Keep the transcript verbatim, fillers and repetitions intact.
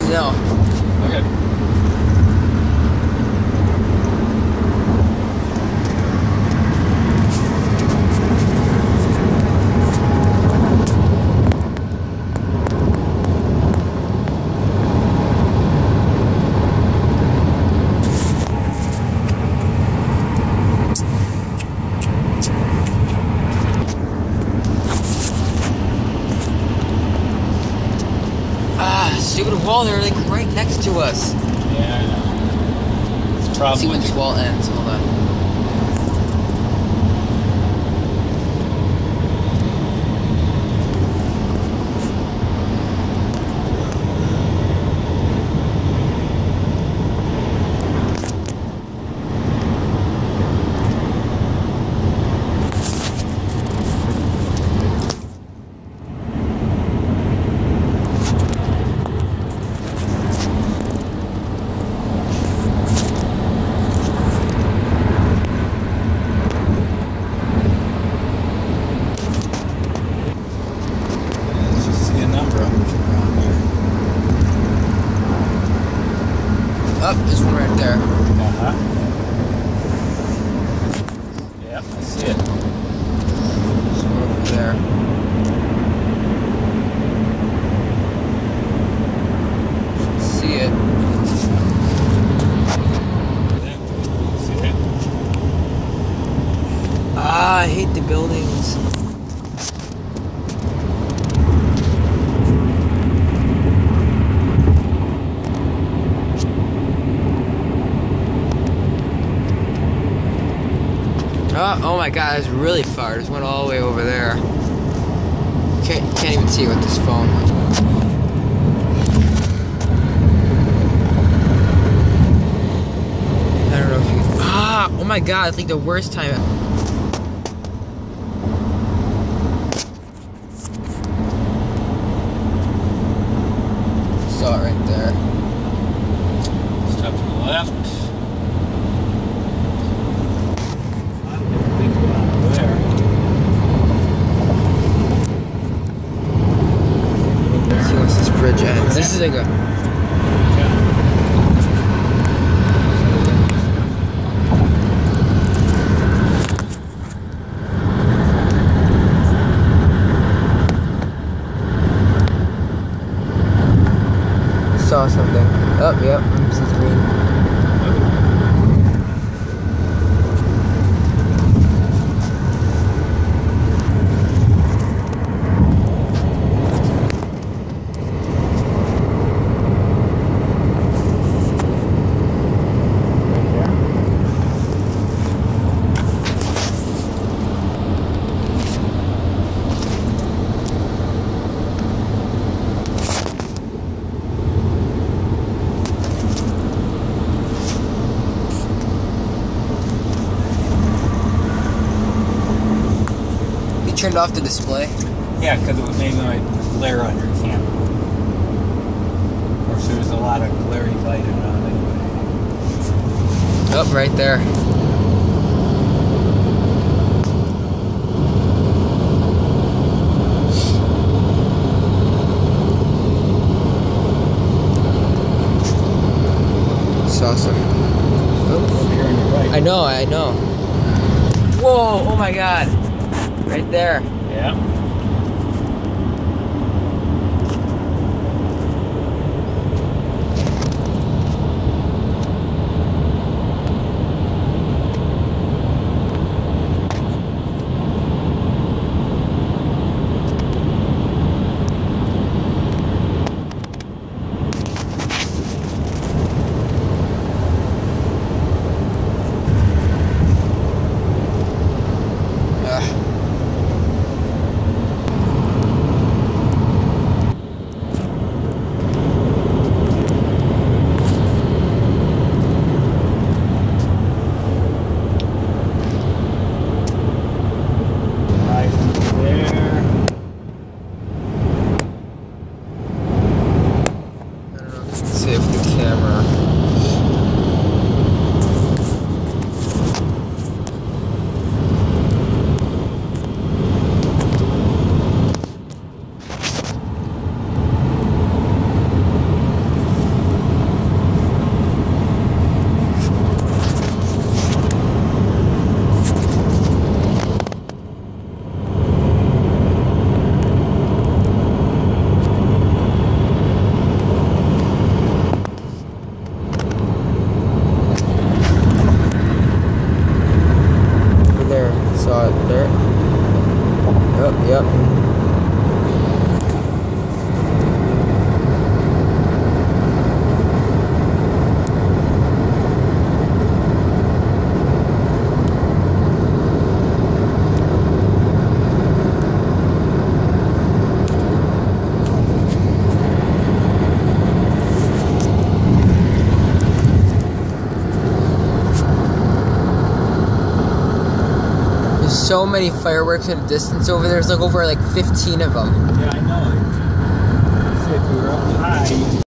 No. Okay. Stupid wall, they're like right next to us. Yeah, I know. It's probably. Let's see when this wall ends. Hold on. Oh, there's one right there. Uh-huh. Yep, I see it. There's one over there. Should see it. See it? Ah, I hate the buildings. Oh, oh my god, it's really far. It just went all the way over there. Can't, can't even see it with this phone. I don't know if you... Ah! Oh my god, it's like the worst time. Saw it right there. Step to the left. Bridge ends. This is like a... Saw something. Oh, yep. This is green. Turned off the display? Yeah, because it was maybe like glare on your camera. Of course, there was a lot of glary light around anyway. Oh, right there. Saw some. Oh, over here on your right. I know, I know. Whoa, oh my god. Right there. Yeah. so many fireworks in the distance over there. There's like over like fifteen of them. Yeah, I know. See, if we were up high.